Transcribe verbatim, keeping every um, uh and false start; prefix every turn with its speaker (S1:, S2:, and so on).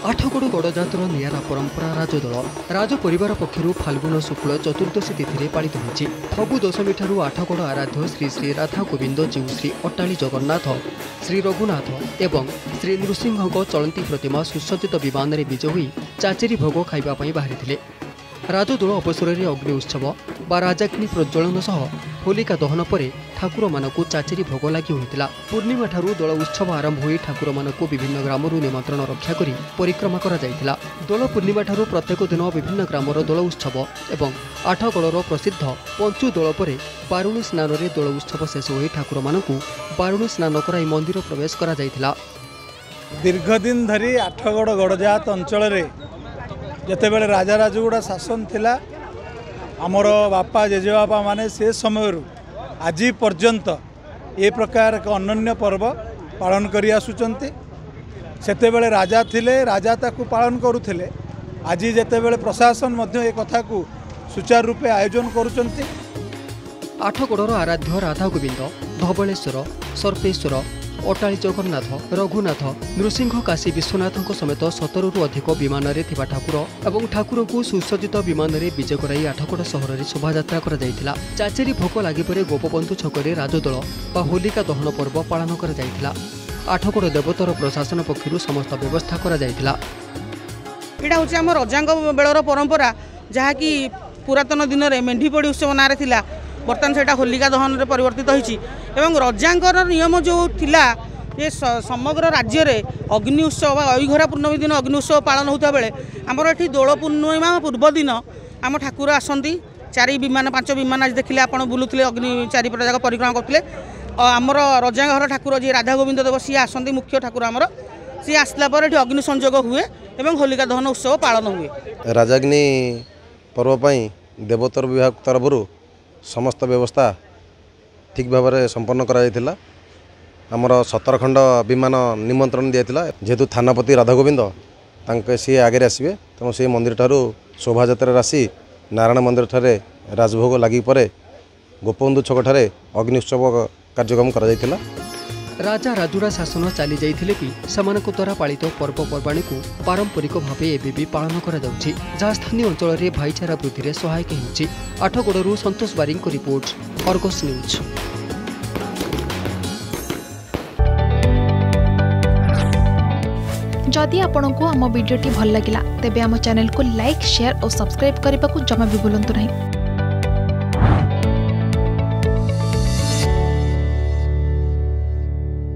S1: आठगड़ गड़जातर निरा परंपरा राजदोल राज परिवार पक्षर फाल्गुन शुक्ल चतुर्दशी तिथि पालित होती। फगु दशमी ठारू आठगड़ आराध्य श्री श्री राधा गोविंद जीव श्री अटाली जगन्नाथ श्री रघुनाथ एवं श्री नृसिंह चलती प्रतिमा सुसज्जित विमान में विजय होई चाचेरी भोग खाइबापी बाहरी। राजदोल अवसर में अग्नि उत्सव बा राजाग्नि प्रज्वलन सह होलिका दहन पर ठाकुर मानक चाचेरी भोग लगी होता। पूर्णिमा ठारू दोल उत्सव आरंभ हो ठाकुर मानक विभिन्न ग्रामर निमंत्रण रक्षा कर परिक्रमा करा जायतिला। दोल पूर्णिमा ठारू प्रत्येक दिन विभिन्न ग्रामर दोल उत्सव एवं आठगड़र प्रसिद्ध पंचु दोल पर बारुणी स्नान में दोल उत्सव शेष हो ठाकुर मानक बारुणी स्नान कराई मंदिर प्रवेश करा जायतिला।
S2: दीर्घदिन धरी आठगड़ गड़जात अंचल जितेबाला राजा राजगुड़ा शासन थिला आमर बापा जेजेबापा माने से समय आज पर्यंत ए प्रकार एक अनन्य पर्व पालन करी आसुचंती। सेतेबेले राजा थिले राजा ताकू पालन करुथिले। आज जेतेबेले प्रशासन मध्य ए कथा को सुचारू रूपे आयोजन करुचंती।
S1: आठगड़र आराध्य राधा गोविंद धवलेश्वर सर्पेश्वर अटाली जगन्नाथ रघुनाथ नृसिंह काशी विश्वनाथ समेत सतरु अधिक विमान में ठाकुर और ठाकुर को सुसज्जित विमान में विजय कराई आठगड़ सहर में शोभायात्रा करा। चाचेरी भोग लगी पर गोपबंधु छकरे राजदोल बा होलिका दहन पर्व पालन करा। आठगड़ देवतर प्रशासन पक्षर समस्त व्यवस्था करा।
S3: यहाँ हूँ आम रजा बेलर परंपरा जहाँकि पुरातन दिन में मेढ़ीपड़ी उत्सव ना बर्तमान से होलिका दहन में परिवर्तित होती। रजांकर नियम जो थिला ये समग्र राज्य में अग्नि उत्सव अघरा पूर्णमी दिन अग्नि उत्सव पालन होता बेले आमर ये दोल पूर्णिमा पूर्व दिन आम ठाकुर आसती चारि विमान पांच विमान आज देखिले आप बुलूले अग्नि चारि जाक परिक्रमा करते। आमर रजाघर ठाकुर जी राधा गोविंद देव सी आसती मुख्य ठाकुर आमर सी आसला पर अग्नि संयोग हुए और होलिका दहन उत्सव पालन हुए।
S4: राजाग्नि पर्व देवोत्तर विभाग तरफ समस्त व्यवस्था ठीक भाव में संपन्न करा। आमर सतर खंड विमान निमंत्रण दिया जेहेतु थानापति राधा गोविंद तांके सी आगे आसवे तेणु से मंदिर ठारू शोभायात्रा आसी नारायण मंदिर ठारे राजभोग लगी पर गोपबंधु छक ठारे अग्नि उत्सव कार्यक्रम करा।
S1: राजा राजुड़ा शासन चली जाइथिले भी सेमानक द्वारा पालित पर्वपर्वाणी को पारंपरिक भाव एबे भी पालन करा जाउछि, जहाँ स्थानीय अंचल में भाईचारा वृद्धि में सहायक होउछि। आठगड़रू संतोष बारिंग को रिपोर्ट, अर्गस न्यूज।
S5: जदि आपंक आम भिडी भल लगा तेब आम चैनल को लाइक शेयर और सब्सक्राइब करने को जमा भी भूलु नहीं।